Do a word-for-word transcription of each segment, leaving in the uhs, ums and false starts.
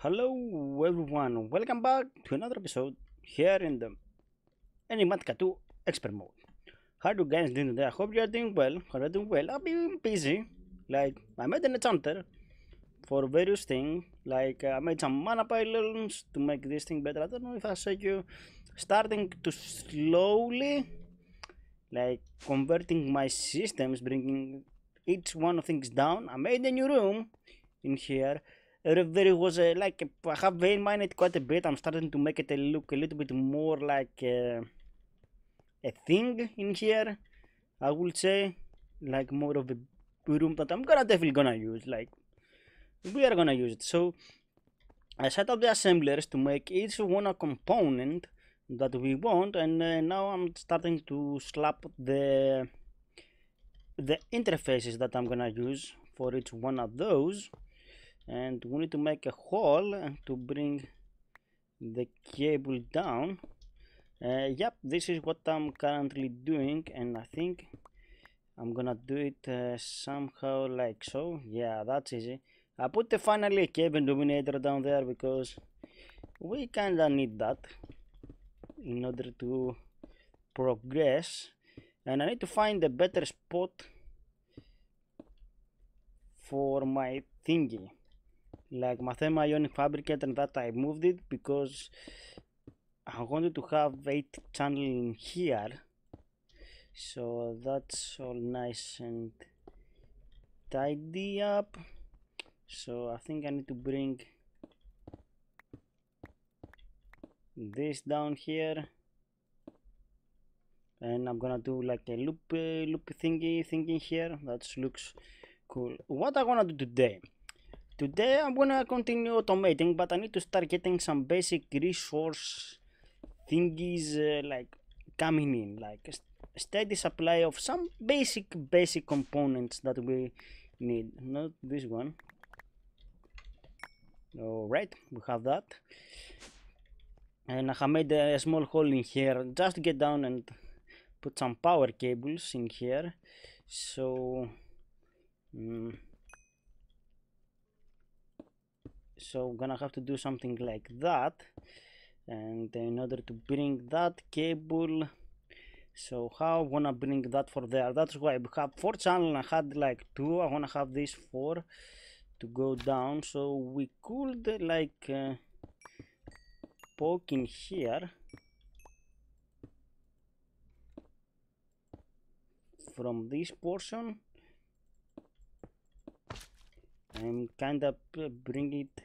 Hello everyone, welcome back to another episode here in the Enigmatica two expert mode. How are you guys doing today? I hope you are doing well. How are you doing well? I've been busy. Like I made an enchanter for various things. Like I made some mana pylons to make this thing better. I don't know if I said you starting to slowly like converting my systems, bringing each one of things down. I made a new room in here. There was a, like a, I have vein mined it quite a bit. I'm starting to make it a look a little bit more like a, a thing in here. I would say like more of a room that I'm gonna definitely gonna use. Like we are gonna use it. So I set up the assemblers to make each one a component that we want, and uh, now I'm starting to slap the the interfaces that I'm gonna use for each one of those. And we need to make a hole to bring the cable down. Uh, yep, this is what I'm currently doing, and I think I'm gonna do it uh, somehow like so. Yeah, that's easy. I put the finally cable illuminator down there because we kinda need that in order to progress, and I need to find a better spot for my thingy, like my thermal ionic fabricator, and that I moved it because I wanted to have eight channel in here. So that's all nice and tidy up. So I think I need to bring this down here, and I'm gonna do like a loop uh, loop thingy thingy here. That looks cool. What I wanna do today? Today I'm gonna continue automating, but I need to start getting some basic resource thingies uh, like coming in, like a steady supply of some basic basic components that we need. Not this one. Alright, we have that. And I have made a small hole in here just to get down and put some power cables in here. So mm, so I'm gonna have to do something like that, and in order to bring that cable, so how I wanna bring that for there? That's why I have four channel. I had like two. I wanna have these four to go down, so we could like uh, poke in here from this portion and kind of bring it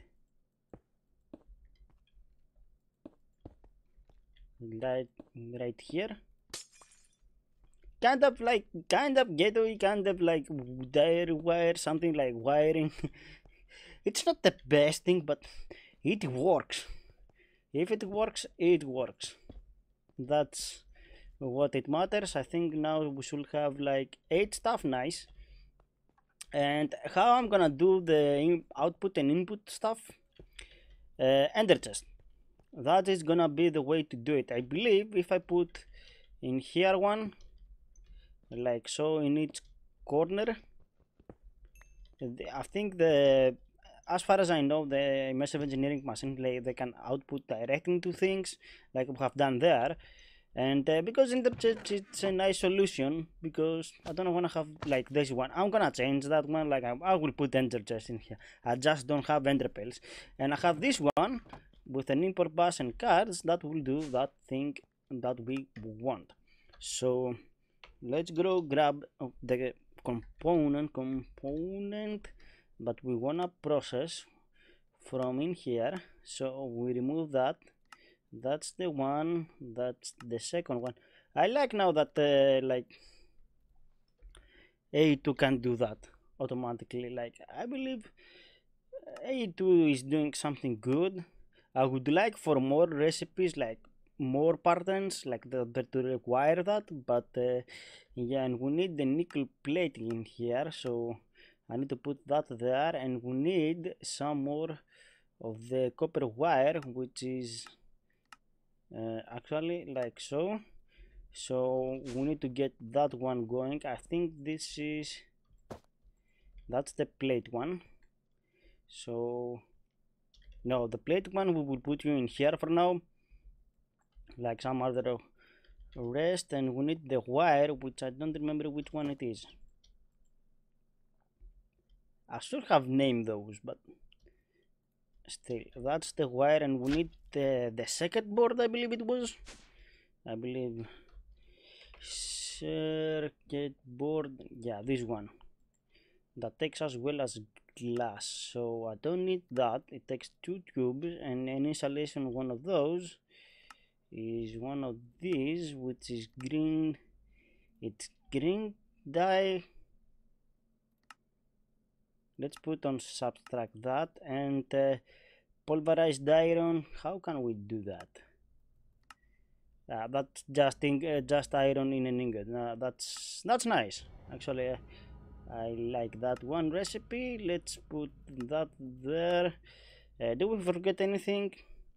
right right here, kind of like kind of ghetto, kind of like wire wire something like wiring. It's not the best thing, but it works. If it works, it works. That's what it matters. I think now we should have like eight stuff. Nice. And how I'm gonna do the output and input stuff? Uh, ender chest. That is gonna be the way to do it. I believe if I put in here one like so in each corner, I think the as far as I know, the immersive engineering machine, like, they can output directly into things like we have done there. And uh, because in the chest it's a nice solution, because I don't want to have like this one. I'm gonna change that one. Like I, I will put ender chest in here. I just don't have ender pearls, and I have this one with an import bus and cards that will do that thing that we want. So let's go grab the component component that we wanna process from in here. So we remove that. That's the one. That's the second one. I like now that uh, like A two can do that automatically. Like I believe A two is doing something good. I would like for more recipes, like more patterns, like the, the to require that. But uh, yeah, and we need the nickel plating in here, so I need to put that there, and we need some more of the copper wire, which is uh, actually like so. So we need to get that one going. I think this is that's the plate one. So No, the plate one we will put you in here for now, like some other rest, and we need the wire, which I don't remember which one it is. I should have named those, but still, that's the wire, and we need the, the circuit board, I believe it was. I believe circuit board, yeah, this one. That takes as well as glass, so I don't need that. It takes two tubes, and an installation one of those is one of these, which is green. It's green dye. Let's put on subtract that, and uh, pulverized iron. How can we do that? Uh, that's just in, uh, just iron in an ingot. Uh, that's that's nice. Actually, uh, I like that one recipe. Let's put that there. Uh, do we forget anything?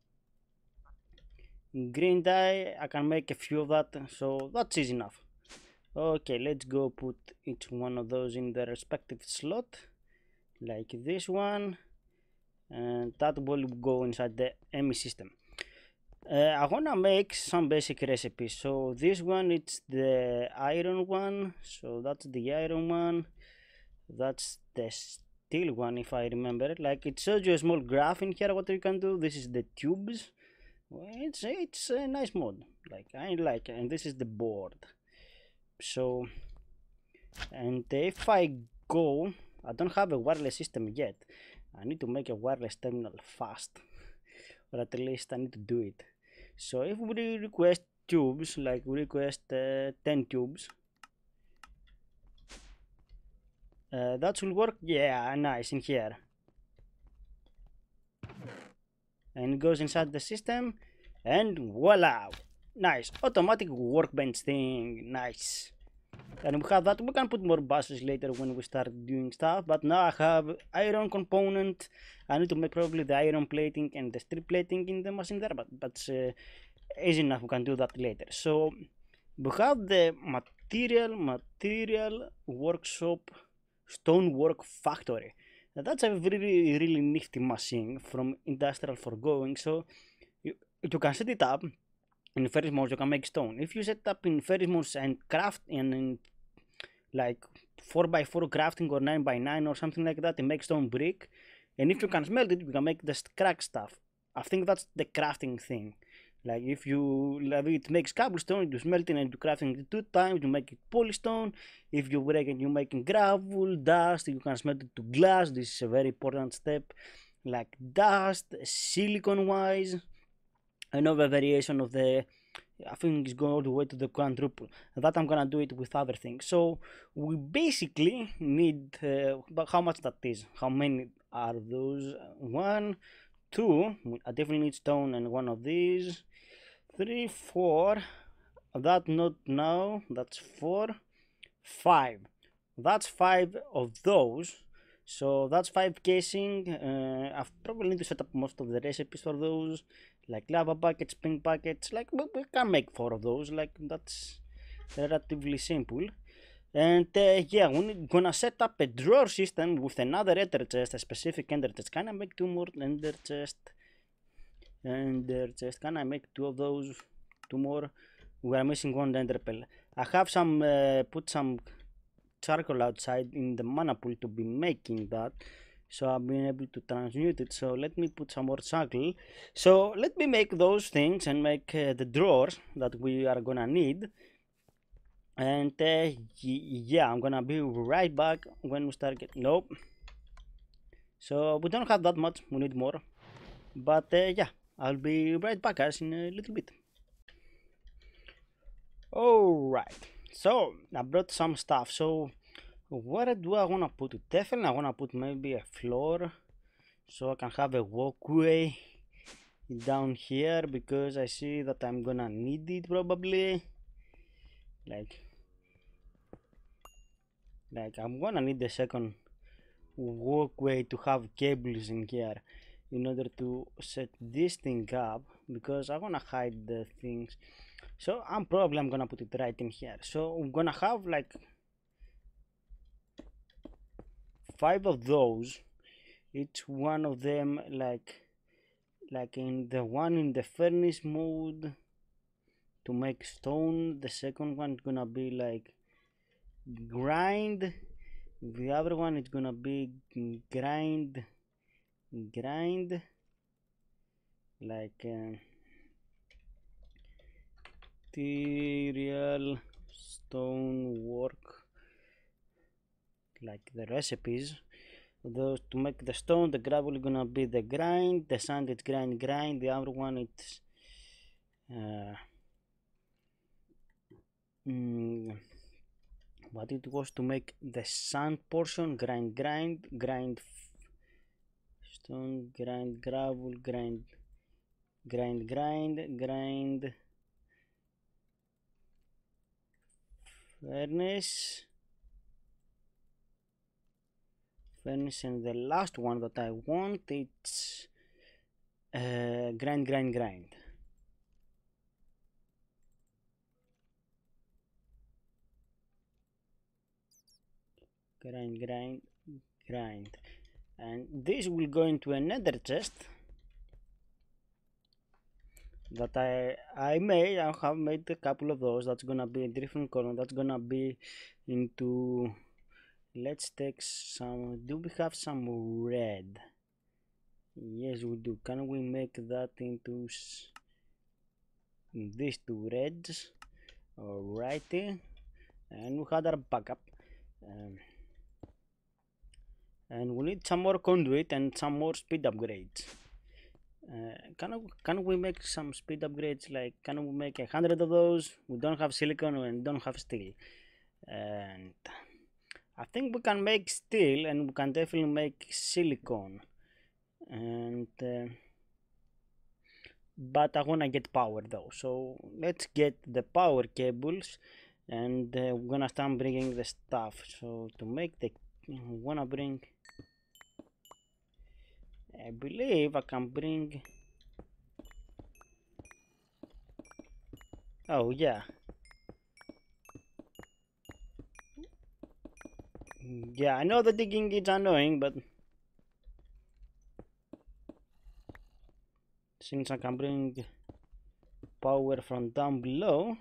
Green dye. I can make a few of that, so that's easy enough. Okay, let's go put each one of those in the respective slot, like this one, and that will go inside the M E system. Uh, I wanna make some basic recipes. So this one, it's the iron one, so that's the iron one. That's the steel one, if I remember it. Like, it shows you a small graph in here what you can do. This is the tubes. It's it's a nice mod. Like, I like it. And this is the board. So, and if I go, I don't have a wireless system yet. I need to make a wireless terminal fast, or at least I need to do it. So if we request tubes, like we request uh, ten tubes, uh, that should work. Yeah, nice, in here, and it goes inside the system, and voila, nice automatic workbench thing. Nice. And we have that. We can put more buses later when we start doing stuff, but now I have iron component. I need to make probably the iron plating and the strip plating in the machine there, but that's uh, easy enough. We can do that later. So we have the material material workshop stonework factory. Now that's a really really nifty machine from industrial foregoing. So you, you can set it up in ferrous modes. You can make stone. If you set up in ferrous modes and craft and in like four by four crafting or nine by nine or something like that, and make stone brick, and if you can smelt it, you can make the crack stuff. I think that's the crafting thing. Like, if you like, it makes cobblestone, you smelt it and you crafting it two times, you make it polystone. If you break it, you making gravel, dust, you can smelt it to glass. This is a very important step. Like dust, silicon wise, another variation of the, I think it's going all the way to the quadruple. That I'm gonna do it with other things. So we basically need, uh, but how much that is? How many are those? One, two. I definitely need stone and one of these. Three, four. That not now. That's four. Five. That's five of those. So that's five casing. Uh, I probably need to set up most of the recipes for those, like lava buckets, pink buckets. Like, we, we can make four of those. Like, that's relatively simple. And uh, yeah, we're gonna set up a drawer system with another ender chest, a specific ender chest. Can I make two more ender chest? Ender chest. Can I make two of those? Two more. We are missing one ender pearl. I have some uh, put some charcoal outside in the mana pool to be making that, so I've been able to transmute it. So let me put some more charcoal. So let me make those things and make uh, the drawers that we are gonna need. And uh, yeah, I'm gonna be right back when we start getting. Nope. So we don't have that much. We need more. But uh, yeah, I'll be right back, guys, in a little bit. Alright, so I brought some stuff. So where do I wanna put it? Definitely I wanna put maybe a floor, so I can have a walkway down here, because I see that I'm gonna need it probably. Like, like I'm gonna need the second walkway to have cables in here in order to set this thing up, because I wanna hide the things. So I'm probably I'm gonna put it right in here. So I'm gonna have like five of those, each one of them like like in the one in the furnace mode to make stone. The second one is gonna be like grind. The other one is gonna be grind grind like uh, material stonework, like the recipes. Those to make the stone, the gravel is gonna be the grind, the sand is grind grind, the other one it's uh, mm, what it was to make the sand portion, grind grind grind stone, grind gravel, grind grind grind grind furnace furnace and the last one that I want, it's uh, grind grind grind. Grind grind grind, and this will go into another chest that I I made. I have made a couple of those. That's gonna be a different color. That's gonna be into, let's take some, do we have some red? Yes, we do. Can we make that into these two reds? Alrighty, and we had our backup. Um, and we need some more conduit and some more speed upgrades. Uh, can, can we make some speed upgrades? Like, can we make a hundred of those? We don't have silicon and don't have steel, and I think we can make steel, and we can definitely make silicon. And uh, but I wanna get power though, so let's get the power cables, and uh, we're gonna start bringing the stuff. So to make the, I wanna bring, I believe I can bring, oh yeah, yeah, I know the digging is annoying, but since I can bring power from down below,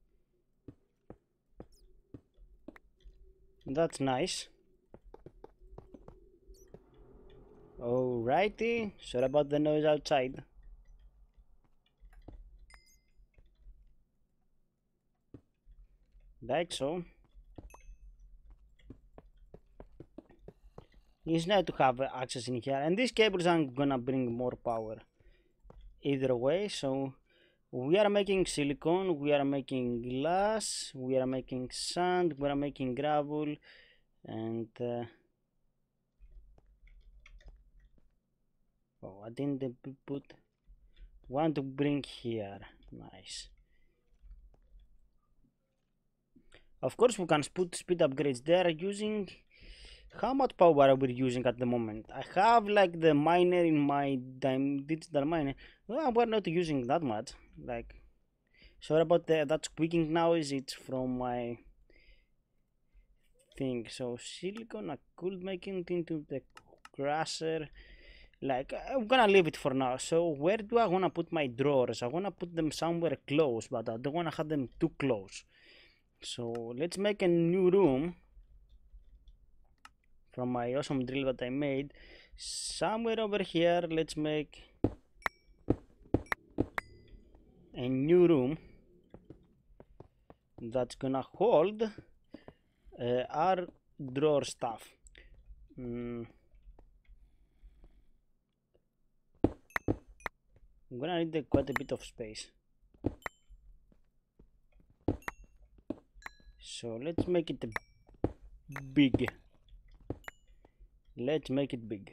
that's nice. Alrighty, sorry about the noise outside. Like so. It's nice to have access in here, and these cables aren't gonna bring more power either way. So we are making silicon, we are making glass, we are making sand, we are making gravel, and uh, oh, I didn't put one to bring here. Nice. Of course we can put speed upgrades there using, how much power are we using at the moment? I have like the miner in my digital miner. Well, we're not using that much. Like, sorry about the, that squeaking noise, it's from my thing. So silicon, I could make it into the crusher. Like, I'm gonna leave it for now. So where do I wanna put my drawers? I wanna put them somewhere close, but I don't wanna have them too close. So let's make a new room from my awesome drill that I made. Somewhere over here, let's make a new room that's gonna hold uh, our drawer stuff. Mm. I'm gonna need quite a bit of space. So let's make it big. Let's make it big.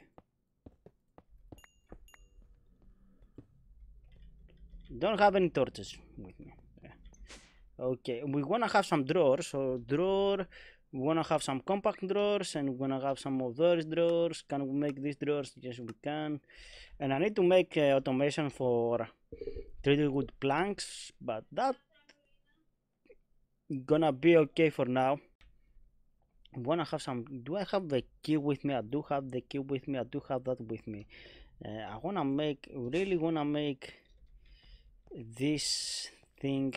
Don't have any torches with me. Okay, we wanna have some drawers. So drawer, we wanna have some compact drawers, and we wanna have some of those drawers. Can we make these drawers? Yes, we can. And I need to make uh, automation for treated wood planks, but that gonna be okay for now. I wanna have some, do I have the key with me? I do have the key with me. I do have that with me. uh, I wanna make really wanna make this thing.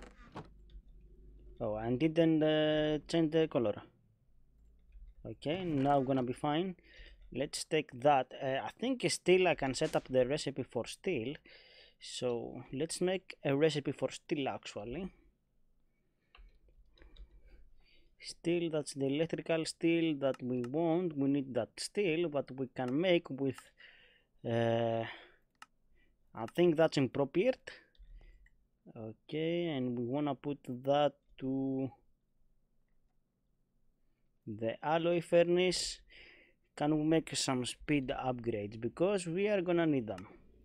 Oh, I didn't uh, change the color. Okay, now gonna be fine. Let's take that. uh, I think still I can set up the recipe for steel, so let's make a recipe for steel actually. Steel, that's the electrical steel that we want. We need that steel, but we can make with uh, I think that's appropriate. Okay, and we wanna put that to the alloy furnace. Can we make some speed upgrades, because we are gonna need them,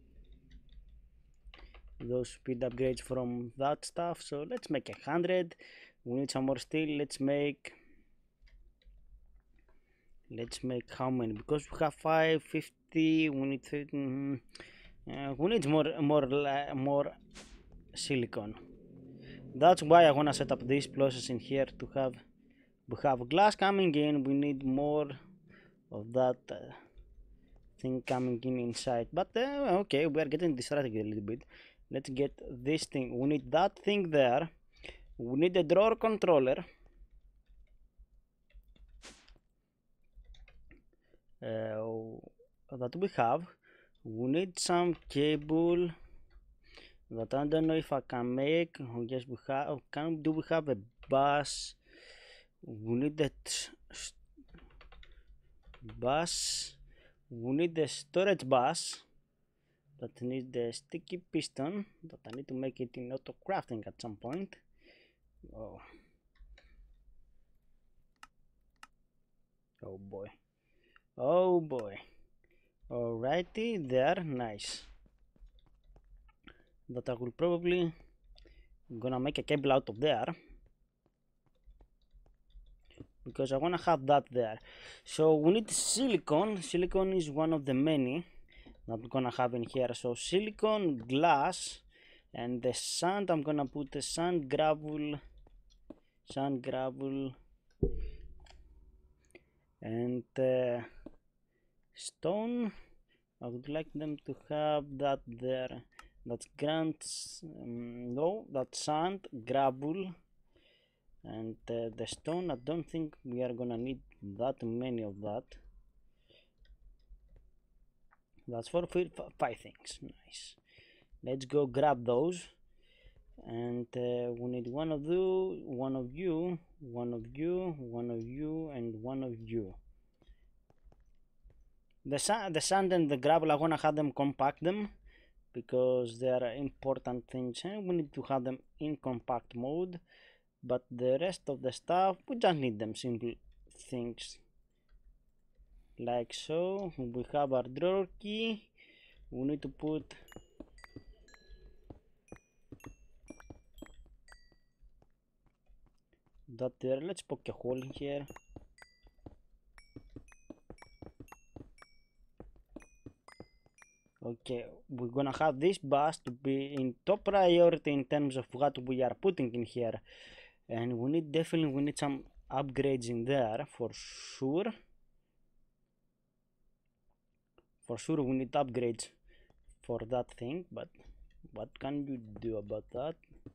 those speed upgrades from that stuff. So let's make a hundred. We need some more steel. Let's make let's make how many, because we have five fifty. We need thirty, mm, uh, we need more more more silicon. That's why I want to set up this process in here to have we have glass coming in. We need more of that uh, thing coming in inside, but uh, okay, we are getting distracted a little bit. Let's get this thing. We need that thing there. We need a drawer controller. Uh, that we have. We need some cable that I don't know if I can make. Oh, yes, we have. Can do we have a bus? We need that bus. We need the storage bus that needs the sticky piston that I need to make it in auto crafting at some point. Oh, oh boy, oh boy. Alrighty, there, nice. That I will probably gonna make a cable out of there, because I wanna have that there. So we need silicon. Silicon is one of the many that we're gonna have in here. So silicon, glass, and the sand. I'm gonna put the sand, gravel, sand, gravel, and uh, stone. I would like them to have that there. That's grants. Um, no, that's sand, gravel, and uh, the stone. I don't think we are gonna need that many of that. That's for five things. Nice. Let's go grab those. And uh, we need one of you, one of you, one of you, one of you, and one of you. The sand, the sand and the gravel, I wanna have them compact them, because they are important things, and we need to have them in compact mode. But the rest of the stuff, we just need them simple things, like so. We have our drawer key. We need to put that there. Let's poke a hole in here. Okay, we're gonna have this bus to be in top priority in terms of what we are putting in here, and we need definitely we need some upgrades in there for sure. For sure, we need upgrades for that thing, but what can you do about that?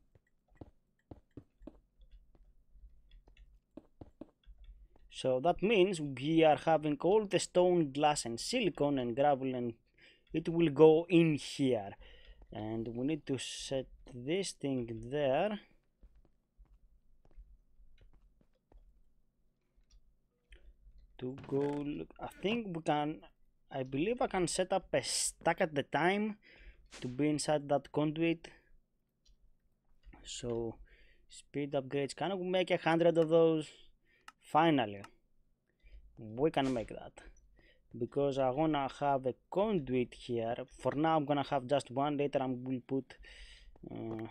So that means we are having all the stone, glass, and silicon and gravel, and it will go in here. And we need to set this thing there. To go, I think we can, I believe I can set up a stack at the time to be inside that conduit. So speed upgrades, can we make a hundred of those? Finally, we can make that, because I wanna have a conduit here. For now I'm gonna have just one. Later I will put uh,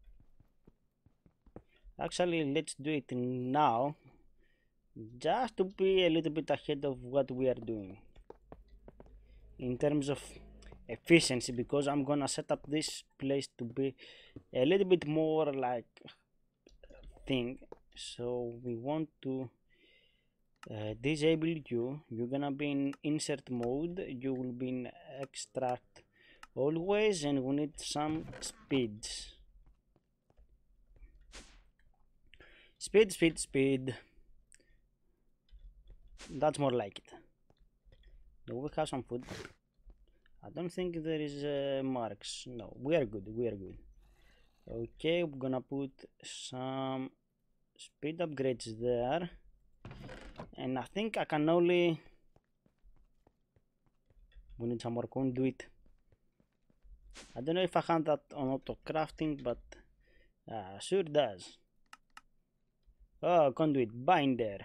actually let's do it now, just to be a little bit ahead of what we are doing in terms of efficiency, because I'm gonna set up this place to be a little bit more like thing. So we want to uh, disable you. You're gonna be in insert mode. You will be in extract always, and we need some speeds. Speed, speed, speed. That's more like it. Do we have some food? I don't think there is uh, marks. No, we are good. We are good. Okay, we're gonna put some speed upgrades there, and I think I can only. We need some more conduit. I don't know if I have that on auto crafting, but uh, sure does. Oh, conduit binder.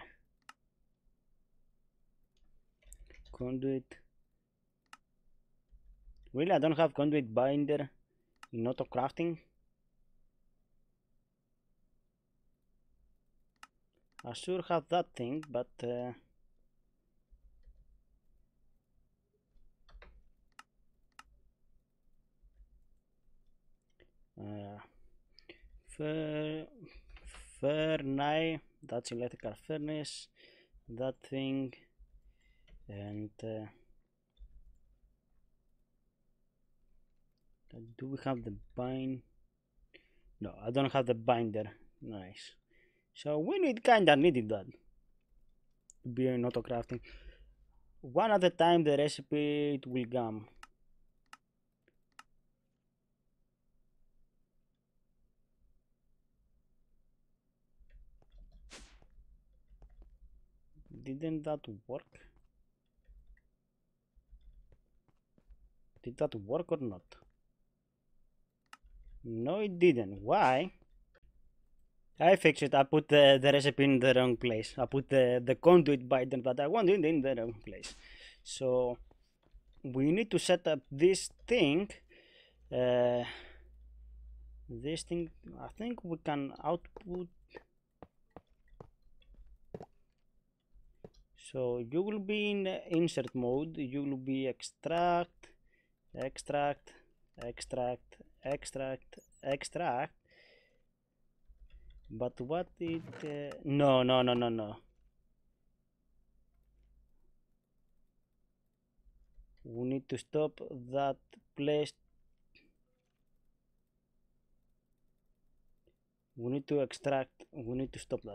Conduit. Really, I don't have conduit binder in auto crafting. I sure have that thing, but uh, uh, fair, fair that's electrical furnace, that thing, and uh, do we have the bind? No, I don't have the binder. Nice. So we need kinda needed that to be in auto crafting. One at a time the recipe it will come. Didn't that work? Did that work or not? No, it didn't. Why? I fixed it. I put the, the recipe in the wrong place. I put the, the conduit binder that I wanted in the wrong place. So we need to set up this thing. Uh, this thing, I think we can output. So you will be in insert mode. You will be extract, extract, extract, extract, extract. But what it? Uh, no, no, no, no, no. We need to stop that place. We need to extract. We need to stop that.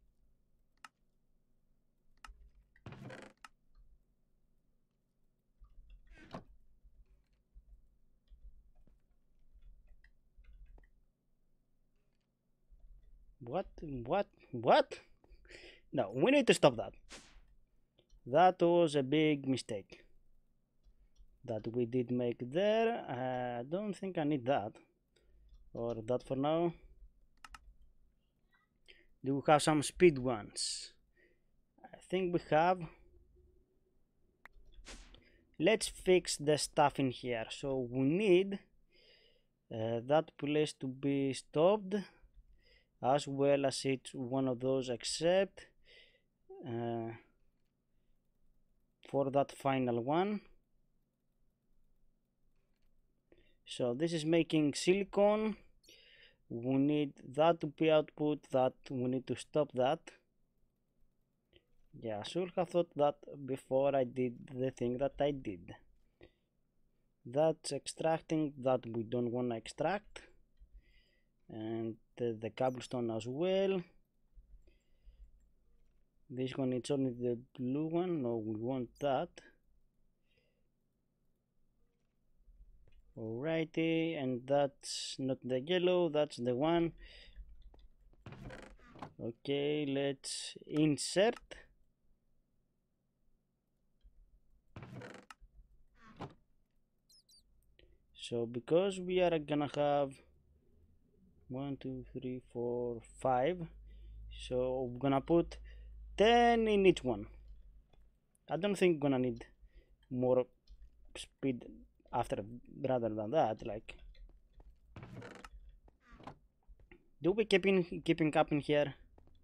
What? What? What? No, we need to stop that. That was a big mistake that we did make there. I don't think I need that. Or that for now. Do we have some speed ones? I think we have. Let's fix the stuff in here. So we need uh, that place to be stopped, as well as it's one of those, except uh, for that final one. So this is making silicone. We need that to be output, that we need to stop that. Yeah, I should have thought that before I did the thing that I did. That's extracting that we don't want to extract, and the, the cobblestone as well. This one, it's only the blue one. No, we want that. Alrighty, and that's not the yellow, that's the one. Okay, let's insert. So because we are gonna have one, two, three, four, five, so we're gonna put ten in each one. I don't think we're gonna need more speed after rather than that. Like, do we keep in keeping up in here?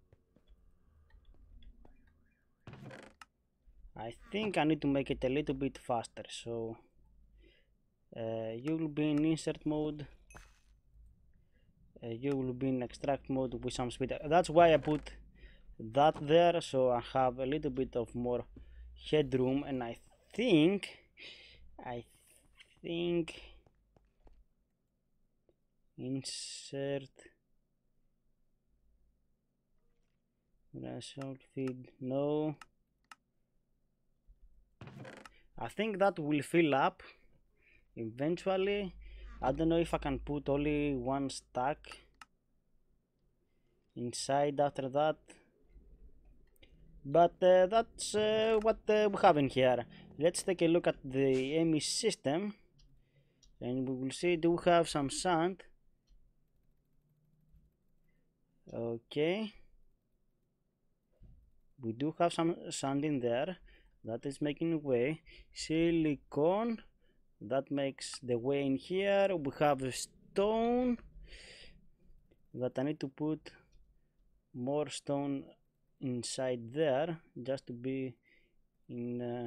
I think I need to make it a little bit faster. So uh, you will be in insert mode. Uh, you will be in extract mode with some speed. That's why I put that there, so I have a little bit of more headroom, and I think I think insert result feed, no, I think that will fill up eventually. I don't know if I can put only one stack inside after that, but uh, that's uh, what uh, we have in here. Let's take a look at the Amy system, and we will see, do we have some sand? Okay, we do have some sand in there. That is making way. Silicone, that makes the way in here. We have a stone that I need to put more stone inside there just to be in uh,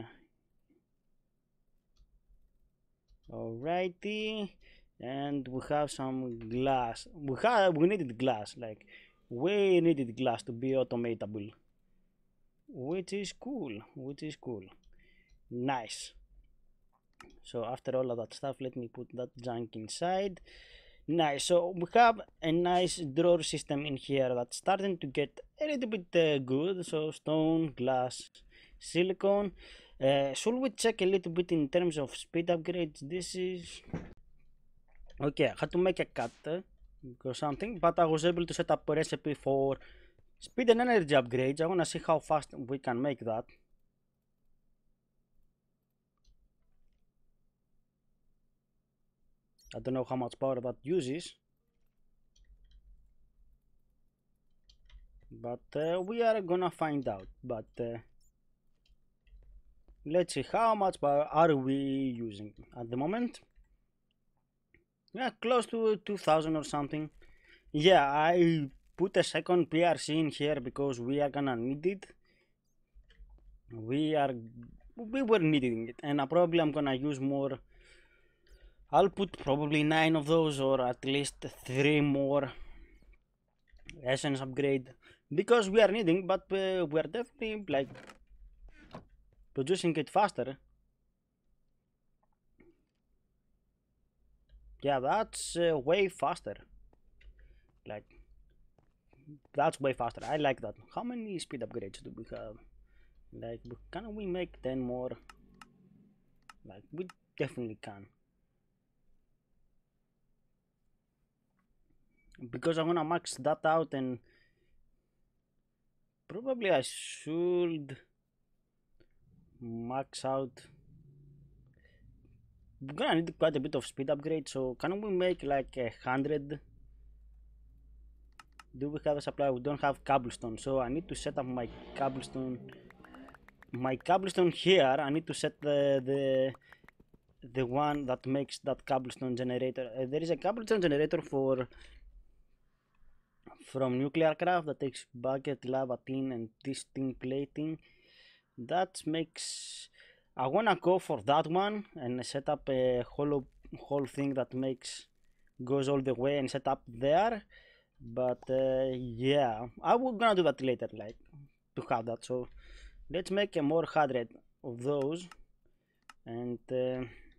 alrighty. And we have some glass. We have we needed glass, like we needed glass to be automatable, which is cool, which is cool. Nice. So after all of that stuff, let me put that junk inside. Nice. So we have a nice drawer system in here that's starting to get a little bit uh, good. So stone, glass, silicone. Uh, should we check a little bit in terms of speed upgrades? This is okay. I had to make a cut uh, or something, but I was able to set up a recipe for speed and energy upgrades. I wanna see how fast we can make that. I don't know how much power that uses, but uh, we are gonna find out. But uh, let's see how much power are we using at the moment. Yeah, close to two thousand or something. Yeah, I put a second P R C in here because we are gonna need it. We are we were needing it, and I probably I'm gonna use more. I'll put probably nine of those, or at least three more essence upgrade, because we are needing, but uh, we are definitely like producing it faster. Yeah, that's uh, way faster. Like that's way faster. I like that. How many speed upgrades do we have? Like, can we make ten more? Like, we definitely can. Because I'm gonna max that out, and probably I should max out. We're gonna need quite a bit of speed upgrade, so can we make like a hundred? Do we have a supply? We don't have cobblestone, so I need to set up my cobblestone. My cobblestone here, I need to set the the the one that makes that cobblestone generator. Uh, there is a cobblestone generator for from nuclear craft that takes bucket, lava, tin, and this tin plating. That makes. I wanna go for that one and set up a whole whole thing that makes goes all the way and set up there. But uh, yeah, I will gonna do that later, like to have that. So let's make a more hundred of those, and uh,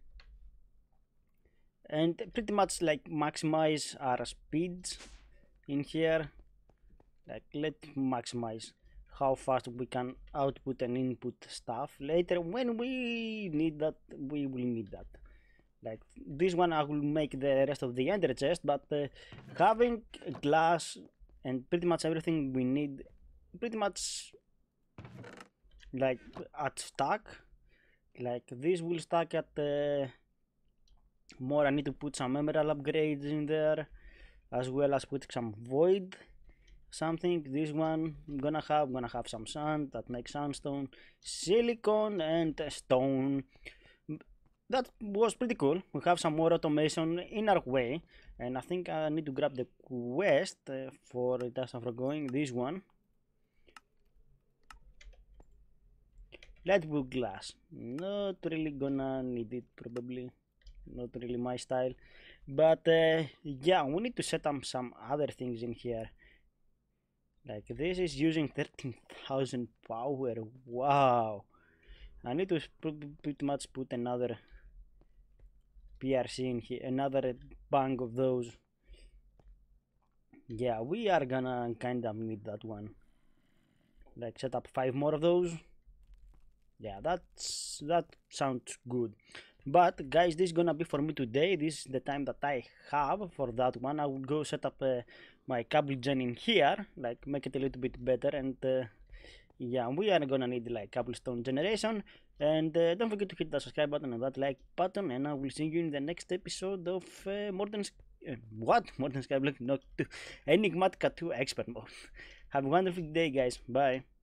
and pretty much like maximize our speeds in here. Like let's maximize how fast we can output and input stuff. Later when we need that, we will need that. Like this one I will make the rest of the ender chest, but uh, having glass and pretty much everything we need pretty much like at stack. Like this will stack at uh, more. I need to put some emerald upgrades in there, as well as put some void something. This one I'm gonna have gonna have some sand that makes sandstone, silicone, and stone. That was pretty cool. We have some more automation in our way, and I think I need to grab the quest uh, for Dust of Going. This one. Light blue glass. Not really gonna need it, probably. Not really my style. But uh, yeah, we need to set up some other things in here. Like this is using thirteen thousand power. Wow. I need to pretty much put another P R C in here, another bank of those. Yeah, we are gonna kind of need that one. Like set up five more of those. Yeah, that's that sounds good. But guys, this is gonna be for me today. This is the time that I have for that one. I will go set up uh, my cable gen in here, like make it a little bit better, and uh, yeah, we are gonna need like cobblestone generation. And uh, don't forget to hit the subscribe button and that like button, and I will see you in the next episode of uh, Modern uh, what Modern Skyblock, not Enigmatica two Expert Mode. Have a wonderful day, guys. Bye.